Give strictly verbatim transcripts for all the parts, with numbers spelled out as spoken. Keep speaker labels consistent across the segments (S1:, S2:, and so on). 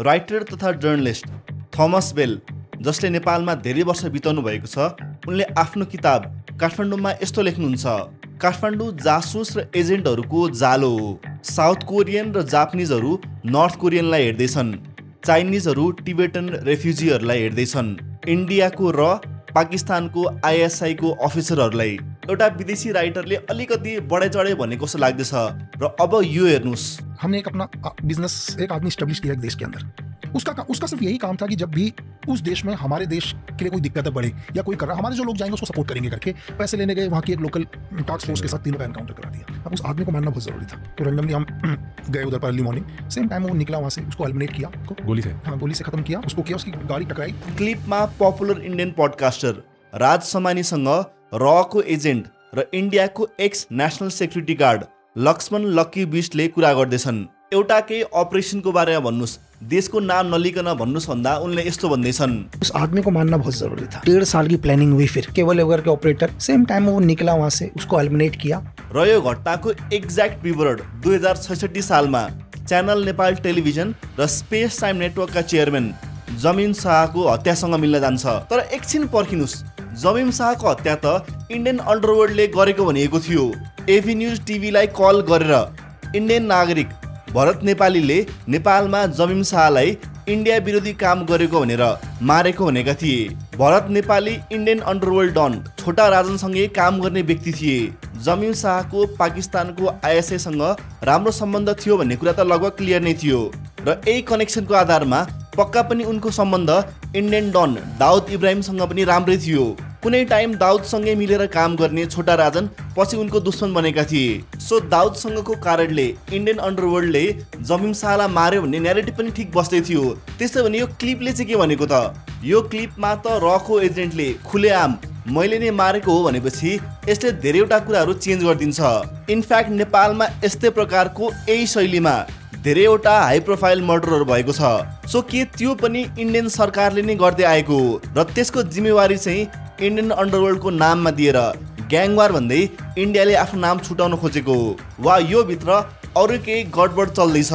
S1: Writer तथा journalist Thomas बेल, जसले नेपालमा धेरै वर्ष बिताउनु भएको छ, उनले आफ्नो किताब काठमाडौँमा यस्तो लेख्नुहुन्छ: काठमाडौँ जासुस र एजेन्टहरूको जालो हो। साउथ कोरियन र जापानिजहरू नर्थ कोरियनलाई हेर्दैछन्, चाइनिजहरू टिबेटन रेफ्युजीहरूलाई हेर्दैछन्, इन्डियाको र पाकिस्तानको आइएसआई को अफिसरहरूलाई। एउटा विदेशी राइटरले अलिकति बढे चढे भनेको जस्तो लाग्दैछ। र अब यो हेर्नुस्,
S2: हमने एक अपना बिजनेस एक आदमी स्टैब्लिश किया एक देश के अंदर। उसका उसका सिर्फ यही काम था कि जब भी उस देश में हमारे देश के लिए कोई दिक्कतें बढ़े या कोई कर रहा, हमारे जो लोग जाएंगे उसको सपोर्ट करेंगे करके पैसे लेने गए। वहाँ की एक लोकल टास्क फोर्स के साथ तीनों का एनकाउंटर करा दिया। अब उस आदमी को मारना बहुत जरूरी था, तो रैंडमली हम गए उधर पर अर्ली मॉर्निंग। सेम टाइम वो निकला वहाँ से, उसको एलिमिनेट किया, गोली से हाँ गोली से खत्म किया उसको, किया उसकी गाड़ी टकराई।
S1: क्लिपमा पपुलर इंडियन पडकास्टर राज शम्मानीसँग रको एजेन्ट र इन्डियाको ex national security guard Laxman Lucky बिस्टले कुरा गर्दैछन्। एउटा केही अपरेसनको बारेमा भन्नुस्, देशको नाम नलिकन भन्नुस् भन्दा उनले यस्तो भन्दैछन्:
S2: उस आदमी को मारना बहुत जरूरी था। डेढ़ साल की प्लानिंग हुई, फिर केबल एवर के ऑपरेटर सेम टाइम वो निकला वहाँ से, उसको एलिमिनेट किया।
S1: र यो घटनाको एक्ज्याक्ट विवरण दुई हजार छैसठी सालमा च्यानल नेपाल टेलिभिजन र स्पेस टाइम नेटवर्कका चेयरम्यान जमिन शाहको हत्यासँग मिल्न जान्छ। तर एकछिन पर्खिनुस्, जमिन शाहको हत्या त इन्डियन अन्डरवर्ल्डले गरेको भनिएको थियो। एभी न्युज टिभीलाई कल गरेर इन्डियन नागरिक भरत नेपालीले नेपालमा जमिन शाहलाई इन्डिया विरोधी काम गरेको भनेर मारेको भनेका थिए। Bharat Nepali Indian underworld don Chhota राजनसँगै काम गर्ने व्यक्ति थिए। जमिन शाहको पाकिस्तानको आइएसआईसँग राम्रो सम्बन्ध थियो भन्ने कुरा त लगभग क्लियर नै थियो। र यही कनेक्सनको आधारमा पक्का पनि उनको सम्बन्ध इन्डियन डन दाउद इब्राहिमसँग पनि राम्रै थियो। कुनै टाइम दाउदसँगै मिलेर काम गर्ने छोटा राजन पछि उनको दुश्मन बनेका थिए। सो दाउदसँगको कारणले इन्डियन अन्डरवर्ल्डले जमिन शाहलाई मार्यो भन्ने न्यारेटिभ पनि ठिक बस्दै थियो। त्यसो भने यो क्लिपले चाहिँ के भनेको त? यो क्लिपमा त रको एजेन्टले खुलेआम मैले नै मारेको हो भनेपछि यसले धेरैवटा कुराहरू चेन्ज गरिदिन्छ। इनफ्याक्ट नेपालमा यस्तै प्रकारको यही शैलीमा धेरैवटा हाई प्रोफाइल मर्डरहरू भएको छ। सो के त्यो पनि इन्डियन सरकारले नै गर्दै आएको हो र त्यसको जिम्मेवारी चाहिँ इन्डियन अन्डरवर्ल्डको नाममा दिएर ग्याङवार भन्दै इन्डियाले आफ्नो नाम छुटाउन खोजेको हो, वा यो भित्र अरू केही गडबड चल्दैछ?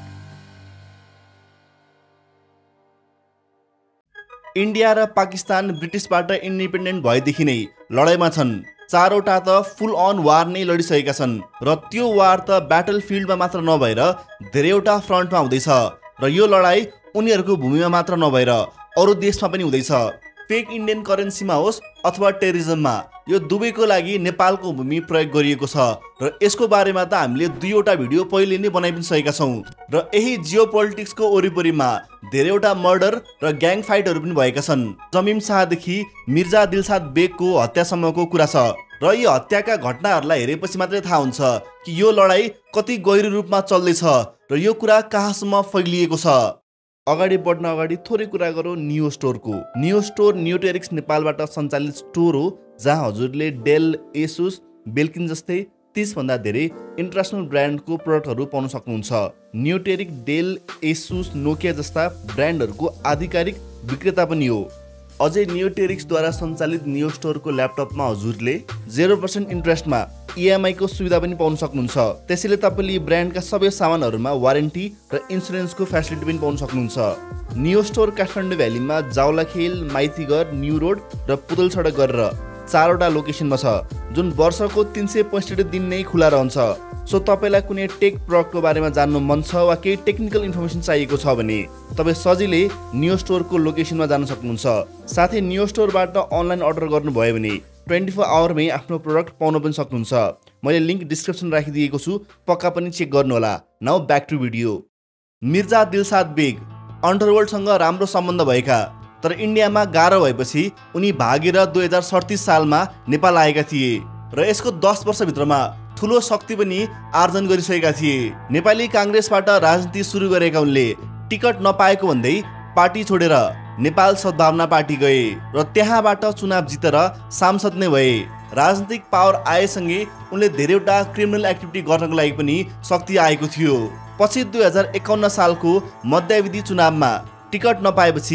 S1: इन्डिया र पाकिस्तान ब्रिटिसबाट इन्डिपेन्डेन्ट भएदेखि नै लडाइँमा छन्। चारवटा त फुल अन वार नै लडिसकेका छन् र त्यो वार त ब्याटल फिल्डमा मात्र नभएर धेरैवटा फ्रन्टमा हुँदैछ। र यो लडाइँ उनीहरूको भूमिमा मात्र नभएर अरू देशमा पनि हुँदैछ। फेक इन्डियन करेन्सीमा होस् अथवा टेरिजममा, यो दुवैको लागि नेपालको भूमि प्रयोग गरिएको छ। र यसको बारेमा त हामीले दुईवटा भिडियो पहिले नै बनाइ पनि सकेका छौँ। र यही जियोपोलिटिक्सको वरिपरिमा धेरैवटा मर्डर र ग्याङ फाइटहरू पनि भएका छन्। जमिम शाहदेखि मिर्जा दिलसाद बेगको हत्यासम्मको कुरा छ। र यी हत्याका घटनाहरूलाई हेरेपछि मात्रै थाहा हुन्छ कि यो लडाइँ कति गहिरो रूपमा चल्दैछ र यो कुरा कहाँसम्म फैलिएको छ। अगाडि बढ्न अगाडि थोरै कुरा गरौँ नियो स्टोरको। नियो स्टोर न्योटेरिक्स नेपालबाट सञ्चालित स्टोर हो जहाँ हजुरले डेल, एसुस, बेल्किन जस्तै तीस भन्दा धेरै इन्टरनेसनल ब्रान्डको प्रोडक्टहरू पाउन सक्नुहुन्छ। न्योटेरिक, डेल, एसुस, नोकिया जस्ता ब्रान्डहरूको आधिकारिक विक्रेता पनि हो। अझै न्योटेरिक्सद्वारा सञ्चालित नियो स्टोरको ल्यापटपमा हजुरले जेरो पर्सेन्ट इन्ट्रेस्टमा इएमआई को सुविधा पनि पाउन सक्नुहुन्छ। त्यसैले तपाईँले ब्रान्डका सबै सामानहरूमा वारेन्टी र इन्सुरेन्सको फेसिलिटी पनि पाउन सक्नुहुन्छ। नियो स्टोर काठमाडौँ भ्यालीमा जाउलाखेल, माइतीघर, न्यू रोड र पुतल सडक गरेर चारवटा लोकेसनमा छ, जुन वर्षको तीन सय पैँसठी दिन नै खुला रहन्छ। सो तपाईँलाई कुनै टेक प्रडक्टको बारेमा जान्नु मन छ वा केही टेक्निकल इन्फर्मेसन चाहिएको छ भने तपाईँ सजिलै नियो स्टोरको लोकेसनमा जान सक्नुहुन्छ। साथै नियो स्टोरबाट अनलाइन अर्डर गर्नुभयो भने ट्वेन्टी फोर आवरमै आफ्नो प्रोडक्ट पाउन पनि सक्नुहुन्छ। मैले लिङ्क डिस्क्रिप्सन राखिदिएको छु, पक्का पनि चेक गर्नुहोला। Now back to video. Mirza Dilshad Baig अन्डरवर्ल्डसँग राम्रो सम्बन्ध भएका तर इन्डियामा गाह्रो भएपछि उनी भागेर दुई हजार सडतिस सालमा नेपाल आएका थिए र यसको दस वर्षभित्रमा ठुलो शक्ति पनि आर्जन गरिसकेका थिए। नेपाली काङ्ग्रेसबाट राजनीति सुरु गरेका उनले टिकट नपाएको भन्दै पार्टी छोडेर नेपाल सद्भावना पार्टी गए र त्यहाँबाट चुनाव जितेर सांसद नै भए। राजनीतिक पावर आएसँगै उनले धेरैवटा क्रिमिनल एक्टिभिटी गर्नको लागि पनि शक्ति आएको थियो। पछि दुई हजार एकाउन्न सालको मध्यावधि चुनावमा टिकट नपाएपछि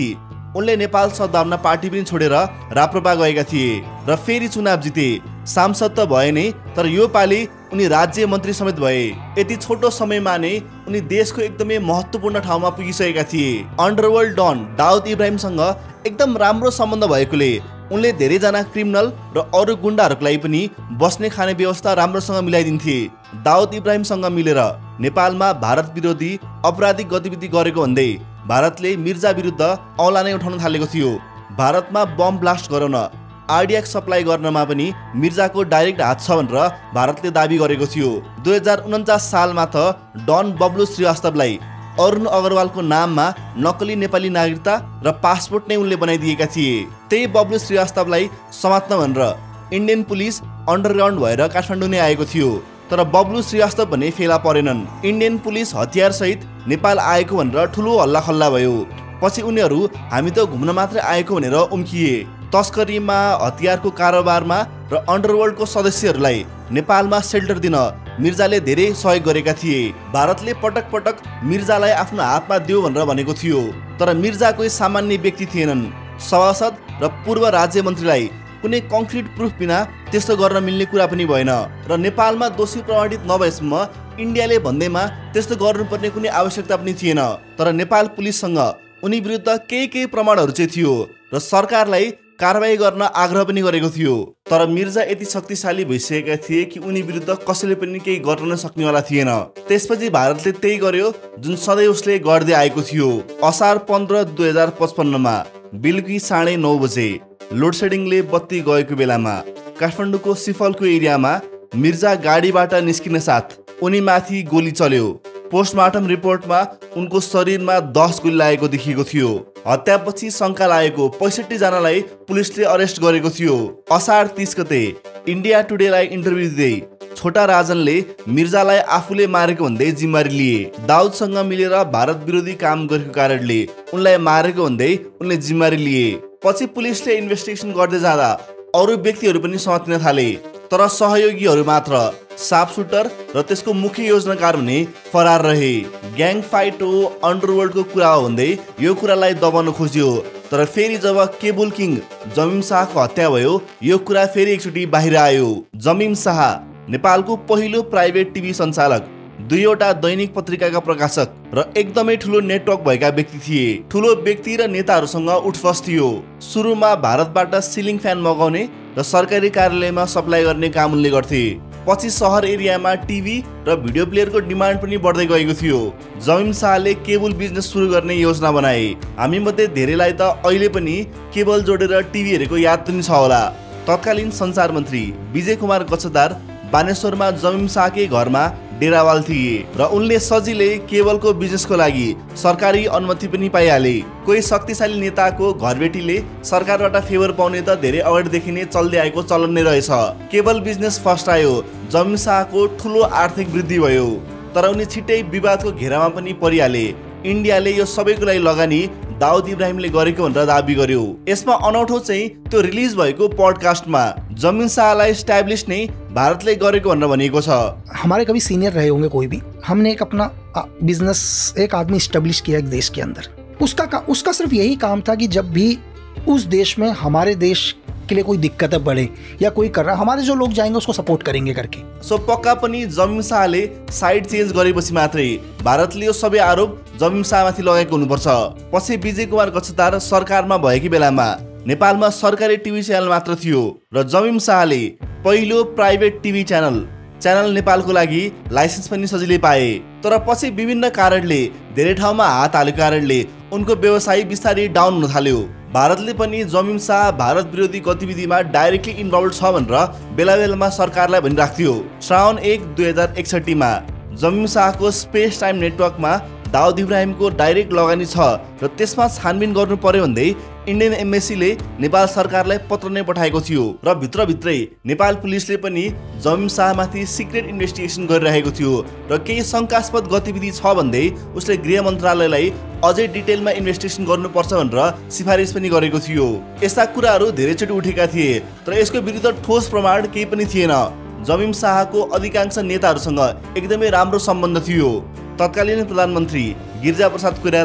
S1: उनले नेपाल सद्भावना पार्टी पनि छोडेर राप्रपा गएका थिए र फेरि चुनाव जिते। सांसद त भए नै, तर यो पालि उनी राज्य मन्त्री समेत भए। यति छोटो समयमा नै उनी देशको एकदमै महत्त्वपूर्ण ठाउँमा पुगिसकेका थिए। अन्डरवर्ल्ड डन दाउद इब्राहिमसँग एकदम राम्रो सम्बन्ध भएकोले उनले धेरैजना क्रिमिनल र अरू गुण्डाहरूलाई पनि बस्ने खाने व्यवस्था राम्रोसँग मिलाइदिन्थे। दाउद इब्राहिमसँग मिलेर नेपालमा भारत विरोधी अपराधिक गतिविधि गरेको भन्दै भारतले मिर्जा विरुद्ध औला नै उठाउन थालेको थियो। भारतमा बम ब्लास्ट गराउन, आरडिएक्स सप्लाई गर्नमा पनि मिर्जाको डाइरेक्ट हात छ भनेर भारतले दाबी गरेको थियो। दुई हजार उन्चास सालमा त डन बब्लु श्रीवास्तवलाई अरुण अग्रवालको नाममा नक्कली नेपाली नागरिकता र पासपोर्ट नै उनले बनाइदिएका थिए। त्यही बब्लु श्रीवास्तवलाई समात्न भनेर इन्डियन पुलिस अन्डरग्राउन्ड भएर काठमाडौँ नै आएको थियो, तर बब्लु श्रीवास्तव भने फेला परेनन्। इन्डियन पुलिस हतियार सहित नेपाल आएको भनेर ठुलो हल्ला खल्ला भयो। पछि उनीहरू हामी त घुम्न मात्रै आएको भनेर उम्किए। तस्करीमा, हतियारको कारोबारमा र अन्डरवर्ल्डको सदस्यहरूलाई नेपालमा सेल्टर दिन मिर्जाले धेरै सहयोग गरेका थिए। भारतले पटक पटक मिर्जालाई आफ्नो हातमा देऊ भनेर भनेको थियो, तर मिर्जा कोही सामान्य व्यक्ति थिएनन्। सभासद र पूर्व राज्य मन्त्रीलाई कुनै कङ्क्रिट प्रुफ बिना त्यस्तो गर्न मिल्ने कुरा पनि भएन र नेपालमा दोषी प्रमाणित नभएसम्म इन्डियाले भन्दैमा त्यस्तो गर्नुपर्ने कुनै आवश्यकता पनि थिएन। तर नेपाल पुलिससँग उनी विरुद्ध केही केही प्रमाणहरू चाहिँ थियो र सरकारलाई कारबाही गर्न आग्रह पनि गरेको थियो। तर मिर्जा यति शक्तिशाली भइसकेका थिए कि उनी विरुद्ध कसैले पनि केही गर्न सक्नेवाला थिएन। त्यसपछि भारतले त्यही गर्यो जुन सधैँ उसले गर्दै आएको थियो। असार पन्ध्र दुई हजार पचपन्नमा बेलुकी साढे नौ बजे लोडसेडिङले बत्ती गएको बेलामा काठमाडौँको सिफलको एरियामा मिर्जा गाडीबाट निस्किन साथ उनी माथि गोली चल्यो। पोस्टमार्टम रिपोर्टमा उनको शरीरमा दस गोली लागेको देखिएको थियो। हत्यापछि शङ्का लागेको पैँसठी जनालाई पुलिसले अरेस्ट गरेको थियो। असार तीस गते इन्डिया टुडेलाई इन्टरभ्यू दिँदै छोटा राजनले मिर्जालाई आफूले मारेको भन्दै जिम्मेवारी लिए। दाउदसँग मिलेर भारत विरोधी काम गरेको कारणले उनलाई मारेको भन्दै उनले जिम्मेवारी लिए। पछि पुलिसले इन्भेस्टिगेसन गर्दै जाँदा अरू व्यक्तिहरू पनि समातिन थाले, तर सहयोगीहरू मात्र, साफ सुटर र त्यसको मुख्य योजनाकार भने फरार रहे। ग्याङ फाइट हो, अन्डरवर्ल्डको कुरा हो भन्दै यो कुरालाई दबाउन खोज्यो, तर फेरि जब केबुल किङ जमिम शाहको हत्या भयो यो कुरा फेरि एकचोटि बाहिर आयो। जमिम शाह नेपालको पहिलो प्राइभेट टिभी सञ्चालक, दुईवटा दैनिक पत्रिकाका प्रकाशक र एकदमै ठुलो नेटवर्क भएका व्यक्ति थिए। ठुलो व्यक्ति र नेताहरूसँग उठफस थियो। सुरुमा भारतबाट सिलिङ फ्यान मगाउने र सरकारी कार्यालयमा सप्लाई गर्ने काम उनले गर्थे। पछि सहर एरियामा टिभी र भिडियो प्लेयरको डिमान्ड पनि बढ्दै गएको थियो। जमिम शाहले केबल बिजनेस सुरु गर्ने योजना बनाए। हामी मध्ये धेरैलाई त अहिले पनि केबल जोडेर टिभी हेरेको याद पनि छ होला। तत्कालीन सञ्चार मन्त्री विजय कुमार गच्छदार बानेश्वरमा जमिम शाहकै घरमा डेरावाल थिए र उनले सजिलै केबलको बिजनेसको लागि सरकारी अनुमति पनि पाइहाले। कोही शक्तिशाली नेताको घरबेटीले सरकारबाट फेभर पाउने त धेरै अगाडिदेखि नै चल्दै आएको चलन नै रहेछ। केबल बिजनेस फर्स्ट आयो, जमिम शाहको ठुलो आर्थिक वृद्धि भयो, तर उनी छिट्टै विवादको घेरामा पनि परिहाले। इन्डियाले यो सबैको लागि लगानी दाउद इब्राहिमले गरेको भनेर दाबी गर्यो। यसमा अनौठो चाहिँ त्यो रिलिज भएको पडकास्टमा जमिन शाहलाई स्टैब्लिश नै भारतले गरेको भनेर भनिएको छ।
S2: हमारे कभी सीनियर रहे होंगे कोई भी, हमने एक अपना बिजनेस एक आदमी स्टैब्लिश किया एक देश के अंदर। उसका उसका सिर्फ यही काम था कि जब भी उस देश में हमारे देश के लिए कोई दिक्कत बढ़े या कोई कर रहा, हमारे जो लोग जाएंगे उसको सपोर्ट करेंगे करके।
S1: सो पक्का पनि जमिम शाहले साइड चेन्ज गरेपछि मात्रै भारतले यो सबै आरोप जमिम शाहमाथि लगाएको हुनुपर्छ। पछि विजय कुमार गच्छदार सरकारमा भएकी बेलामा नेपालमा सरकारी टिभी च्यानल मात्र थियो र जमिम शाहले पहिलो प्राइभेट टिभी च्यानल च्यानल नेपालको लागि लाइसेन्स पनि सजिलै पाए। तर पछि विभिन्न कारणले धेरै ठाउँमा हात हालेको कारणले उनको व्यवसाय बिस्तारै डाउन हुन थाल्यो। भारतले पनि जमिम शाह भारत विरोधी गतिविधिमा डाइरेक्टली इन्भल्भ छ भनेर बेला बेलामा सरकारलाई भनिराख्थ्यो। श्रावण एक दुई हजार एकसट्ठीमा जमिम शाहको स्पेस टाइम नेटवर्कमा दाउद इब्राहिमको डाइरेक्ट लगानी छ र त्यसमा छानबिन गर्नु पर्यो भन्दै इन्डियन एम्बेसीले नेपाल सरकारलाई पत्र नै पठाएको थियो र भित्रभित्रै नेपाल पुलिसले पनि जमिम शाहमाथि सिक्रेट इन्भेस्टिगेसन गरिरहेको थियो र केही शङ्कास्पद गतिविधि छ भन्दै उसले गृह मन्त्रालयलाई अझै डिटेलमा इन्भेस्टिगेसन गर्नुपर्छ भनेर सिफारिस पनि गरेको थियो। यस्ता कुराहरू धेरैचोटि उठेका थिए तर यसको विरुद्ध ठोस प्रमाण केही पनि थिएन। जमिम शाहको अधिकांश नेताहरूसँग एकदमै राम्रो सम्बन्ध थियो। तत्कालीन प्रधानमन्त्री गिरिजा प्रसाद कोइराला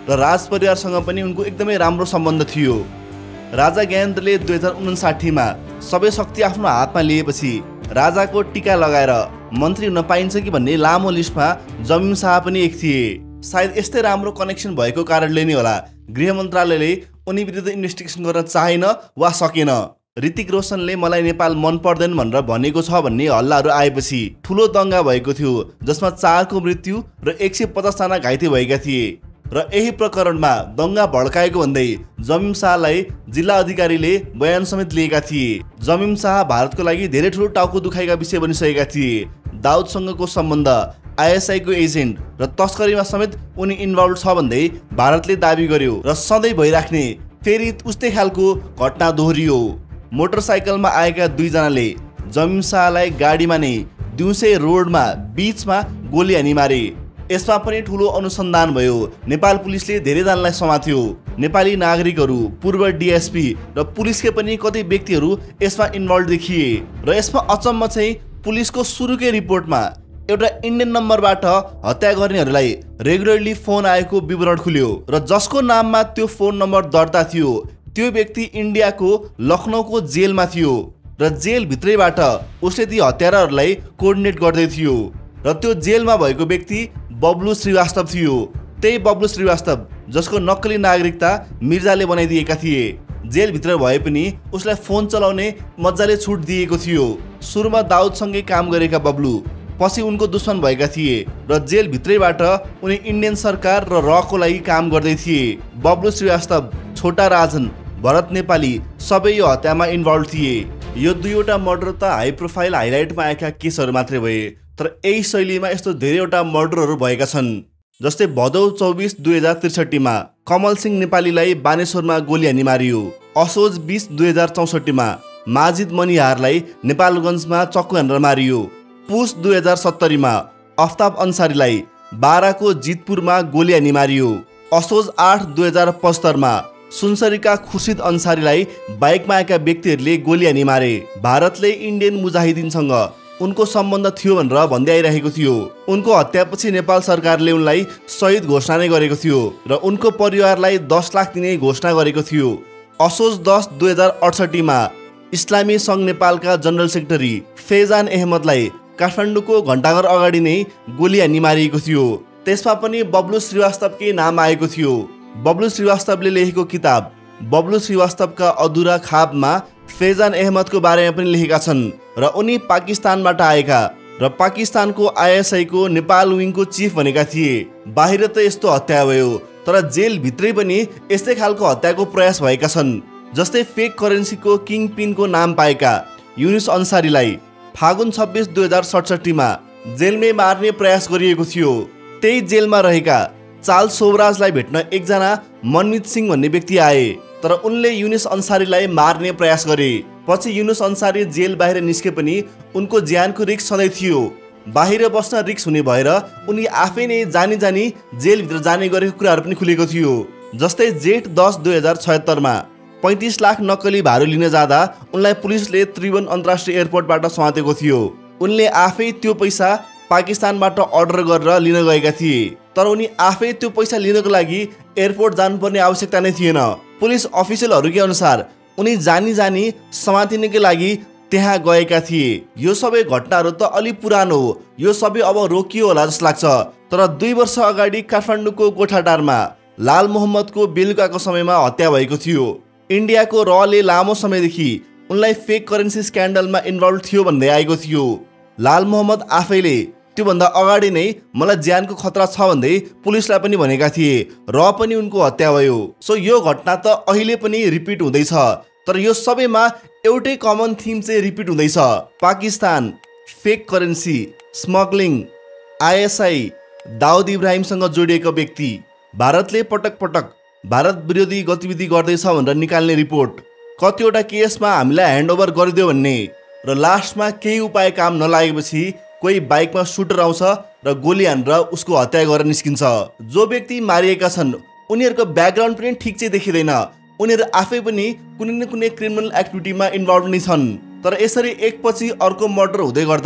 S1: र राज परिवारसँग पनि उनको एकदमै राम्रो सम्बन्ध थियो। राजा ज्ञानेन्द्रले दुई हजार उन्साठी मा सबै शक्ति आफ्नो हातमा लिएपछि राजाको टीका लगाएर मन्त्री हुन पाइन्छ कि भन्ने लामो लिस्टमा जमिम शाह पनि एक थिए। सायद यस्तै राम्रो कनेक्सन भएको कारणले नै होला गृह मन्त्रालयले उनी विरुद्ध इन्भेस्टिगेसन गर्न चाहेन वा सकेन। ऋतिक रोशनले मलाई नेपाल मन पर्दैन भनेर भनेको छ भन्ने हल्लाहरू आएपछि ठुलो दङ्गा भएको थियो, जसमा चारको मृत्यु र एक सय पचास जना घाइते भएका थिए। र यही प्रकरणमा दङ्गा भड्काएको भन्दै जमिम शाहलाई जिल्ला अधिकारीले बयान समेत लिएका थिए। जमिम शाह भारतको लागि धेरै ठुलो टाउको दुखाइका विषय बनिसकेका थिए। दाउदसँगको सम्बन्ध, आइएसआई को एजेन्ट र तस्करीमा समेत उनी इन्भल्भ छ भन्दै भारतले दाबी गर्यो र सधैँ भइराख्ने फेरि उस्तै खालको घटना दोहोरियो। मोटरसाइकलमा आएका दुईजनाले जमिम शाहलाई गाडीमा नै दिउँसै रोडमा बीचमा गोली हानी मारे। यसमा पनि ठुलो अनुसन्धान भयो। नेपाल पुलिसले धेरैजनालाई समात्यो। नेपाली नागरिकहरू, पूर्व डिएसपी र पुलिसकै पनि कति व्यक्तिहरू यसमा इन्भल्भ देखिए। र यसमा अचम्म चाहिँ पुलिसको सुरुकै रिपोर्टमा एउटा इन्डियन नम्बरबाट हत्या गर्नेहरूलाई रेगुलरली फोन आएको विवरण खुल्यो र जसको नाममा त्यो फोन नम्बर दर्ता थियो त्यो व्यक्ति इन्डियाको लखनऊको जेलमा थियो र जेलभित्रैबाट उसले ती हत्याराहरूलाई कोअर्डिनेट गर्दै थियो। र त्यो जेलमा भएको व्यक्ति बब्लु श्रीवास्तव थियो। त्यही बब्लु श्रीवास्तव जसको नक्कली नागरिकता मिर्जाले बनाइदिएका थिए। जेलभित्र भए पनि उसलाई फोन चलाउने मजाले छुट दिएको थियो। सुरुमा दाउदसँगै काम गरेका बब्लु पछि उनको दुश्मन भएका थिए र जेलभित्रैबाट उनी इन्डियन सरकार र रको लागि काम गर्दै थिए। बब्लु श्रीवास्तव, छोटा राजन, भरत नेपाली सबै यो हत्यामा इन्भल्भ थिए। यो दुईवटा मर्डर त हाई प्रोफाइल हाइलाइटमा आएका केसहरू मात्रै भए, तर यही शैलीमा यस्तो धेरैवटा मर्डरहरू भएका छन्। जस्तै भदौ चौबिस दुई हजार त्रिसठीमा कमल सिंह नेपालीलाई बानेश्वरमा गोली हानी मारियो। असोज बिस दुई हजार चौसठीमा माजिद मनिहारलाई नेपालगञ्जमा चक्कु हानेर मारियो। पुस दुई हजार सत्तरीमा अफ्ताब अन्सारीलाई बाराको जितपुरमा गोली हानी मारियो। असोज आठ दुई हजार पचहत्तरमा सुनसरीका खुर्सिद अन्सारीलाई बाइकमा आएका व्यक्तिहरूले गोली हानी मारे। भारतले इन्डियन मुजाहिदिनसँग उनको सम्बन्ध थियो भनेर भन्दै आइरहेको थियो। उनको हत्यापछि नेपाल सरकारले उनलाई शहीद घोषणा नै गरेको थियो र उनको परिवारलाई दस लाख दिने घोषणा गरेको थियो। असोज दस दुई हजार अडसठीमा इस्लामी सङ्घ नेपालका जनरल सेक्रेटरी फैजान अहमदलाई काठमाडौँको घण्टाघर अगाडि नै गोली हानी मारिएको थियो। त्यसमा पनि बब्लु श्रीवास्तवकै नाम आएको थियो। बब्लु श्रीवास्तवले लेखेको किताब बब्लु श्रीवास्तवका अधुरा खाबमा फैजान अहमदको बारेमा पनि लेखेका छन् र उनी पाकिस्तानबाट आएका र पाकिस्तानको आइएसआई को नेपाल विङको चिफ भनेका थिए। बाहिर त यस्तो हत्या भयो, तर जेलभित्रै पनि यस्तै खालको हत्याको प्रयास भएका छन्। जस्तै फेक करेन्सीको किङ पिनको नाम पाएका युनुस अन्सारीलाई फागुन छब्बिस दुई हजार सडसठीमा जेलमै मार्ने प्रयास गरिएको थियो। त्यही जेलमा रहेका चाल सोवराजलाई भेट्न एकजना मनमित सिंह भन्ने व्यक्ति आए, तर उनले युनुस अन्सारीलाई मार्ने प्रयास गरे। पछि युनुस अन्सारी जेल बाहिर निस्के पनि उनको ज्यानको रिस्क सधैँ थियो। बाहिर बस्न रिस्क हुने भएर उनी आफै नै जानी जानी जेलभित्र जाने गरेको कुराहरू पनि खुलेको थियो। जस्तै जेठ दस दुई हजार छयत्तरमा पैँतिस लाख नक्कली भारू लिन जाँदा उनलाई पुलिसले त्रिभुवन अन्तर्राष्ट्रिय एयरपोर्टबाट समातेको थियो। उनले आफै त्यो पैसा पाकिस्तानबाट अर्डर गरेर लिन गएका थिए, तर उनी आफै त्यो पैसा लिनको लागि एयरपोर्ट जानुपर्ने आवश्यकता नै थिएन। पुलिस अफिसियलहरूकै अनुसार उनी जानी जानी समातिनकै लागि त्यहाँ गएका थिए। यो सबै घटनाहरू त अलि पुरानो हो, यो सबै अब रोकियो होला जस्तो लाग्छ। तर दुई वर्ष अगाडि काठमाडौँको गोठाटारमा लाल मोहम्मदको बेलुकाको समयमा हत्या भएको थियो। इन्डियाको रले लामो समयदेखि उनलाई फेक करेन्सी स्क्यान्डलमा इन्भल्भ थियो भन्दै आएको थियो। लाल मोहम्मद आफैले त्योभन्दा अगाडि नै मलाई ज्यानको खतरा छ भन्दै पुलिसलाई पनि भनेका थिए, र पनि उनको हत्या भयो। सो यो घटना त अहिले पनि रिपिट हुँदैछ, तर यो सबैमा एउटै कमन थिम चाहिँ रिपिट हुँदैछ। Pakistan, fake currency, smuggling, ISI, Dawood इब्राहिमसँग जोडिएको व्यक्ति, भारतले पटक पटक भारत विरोधी गतिविधि गर्दैछ भनेर निकाल्ने रिपोर्ट, कतिवटा केसमा हामीलाई ह्यान्डओभर गरिदियो भन्ने, र लास्टमा केही उपाय काम नलागेपछि कोही बाइकमा सुटर आउँछ र गोली हानेर उसको हत्या गरेर निस्किन्छ। जो व्यक्ति मारिएका छन् उनीहरूको ब्याकग्राउन्ड पनि ठिक चाहिँ देखिँदैन। उनीहरू आफै पनि कुनै न कुनै क्रिमिनल एक्टिभिटीमा इन्भल्भ नै छन्। तर यसरी एकपछि अर्को मर्डर हुँदै गर्दा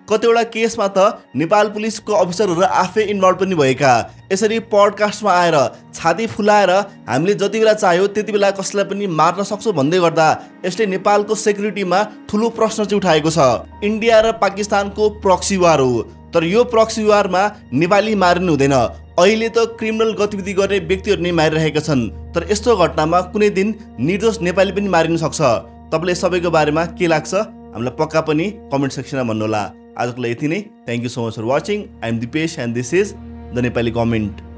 S1: कतिवटा केसमा त नेपाल पुलिसको अफिसरहरू आफै इन्भल्भ पनि भएका। यसरी पडकास्टमा आएर छाती फुलाएर हामीले जति बेला चाह्यो त्यति बेला कसैलाई पनि मार्न सक्छौँ भन्दै गर्दा यसले नेपालको सेक्युरिटीमा ठुलो प्रश्न चाहिँ उठाएको छ। इन्डिया र पाकिस्तानको प्रक्सी वार हो, तर यो प्रक्सी वारमा नेपाली मारिनु हुँदैन। अहिले त क्रिमिनल गतिविधि गर्ने व्यक्तिहरू नै मारिरहेका छन्, तर यस्तो घटनामा कुनै दिन निर्दोष नेपाली पनि मारिन सक्छ। तपाईँले सबैको बारेमा के लाग्छ हामीलाई पक्का पनि कमेन्ट सेक्सनमा भन्नुहोला। आजको लागि यति नै। Thank you so much for watching. I am Dipesh and this is the Nepali comment.